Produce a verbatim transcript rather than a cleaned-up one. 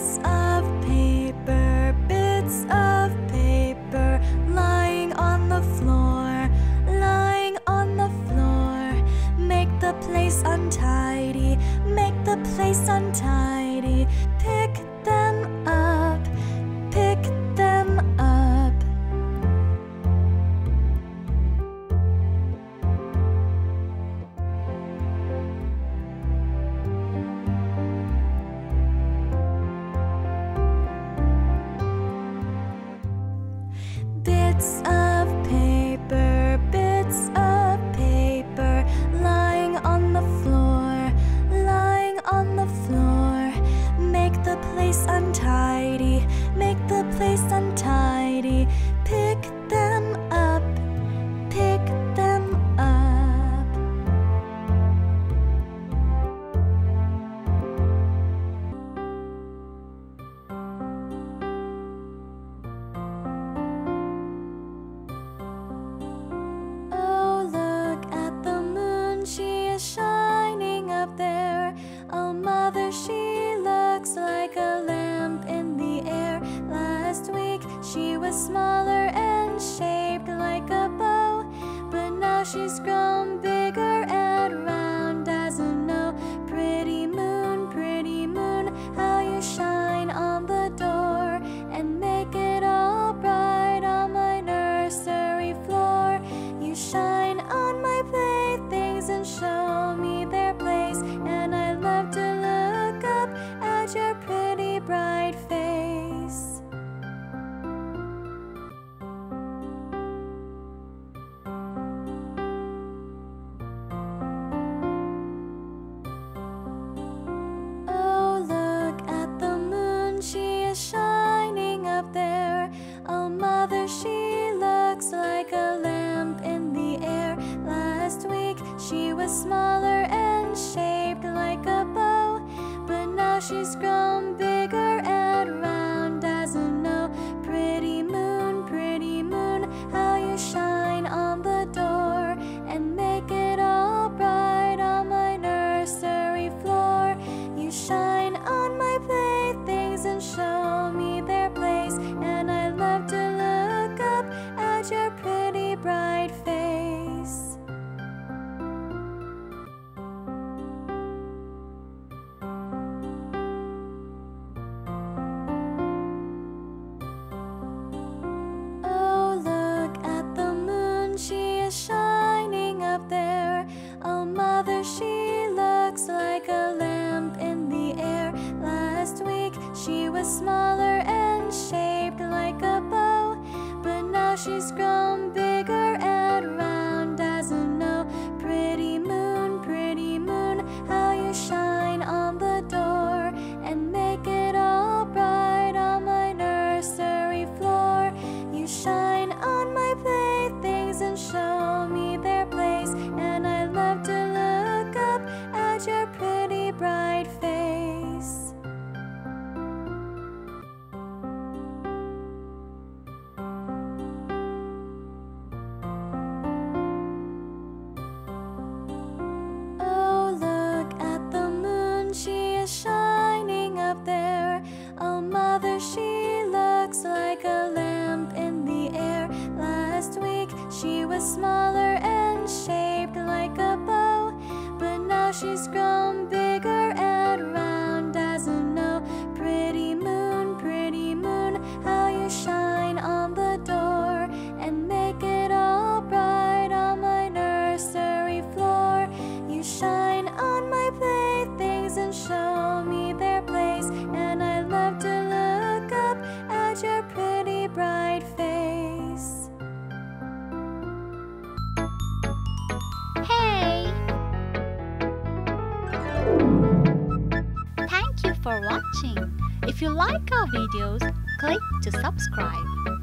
Bits of paper, bits of paper, lying on the floor, lying on the floor. Make the place untidy, make the place untidy. Pick them up, pick them up. Bits of paper, bits of paper, lying on the floor, lying on the floor. Make the place untidy, make the place untidy. Pick them up, pick them up. Oh, look at the moon, she is shining up there. Oh, mother, she looks like a lamp in the air. Last week she was smaller and shaped like a bow, but now she's grown bigger and round as a no. Pretty moon, pretty moon, how you shine on the door and make it all bright on my nursery floor. You shine on my playthings and show me their place, and I love to look up at your pretty bright face. Oh, look at the moon, she is shining up there. Oh, mother, she looks like a lamp in the air. Last week she was smaller and shaped like a bow, but now she's grown bigger and round as a no. Pretty moon, pretty moon, how you shine on the door and make it all bright on my nursery floor. You shine on my playthings and show me their place, and I love to look up at your pretty bright face. Oh, look at the moon, she is shining up there. Oh, mother, she looks like a lamp in the air. Last week she was smaller and shaped like a bow, but now she's grown bigger and round as a no. Pretty moon, pretty moon, how you shine on the door and make it all bright on my nursery floor. You shine on my playthings and show me their place, and I love to look up at your pretty bright face. Oh, look at the moon, she is shining up there. Oh, mother, she looks like a lamp in the air. Last week she was smaller and shaped like a bow, but now she's grown bigger and round as a no. Pretty moon, pretty moon, how you shine on the door and make it all bright on my nursery floor. You shine on my playthings and show me their place, and I love to look up at your pretty bright face. Hey! Thank you for watching. If you like our videos, click to subscribe.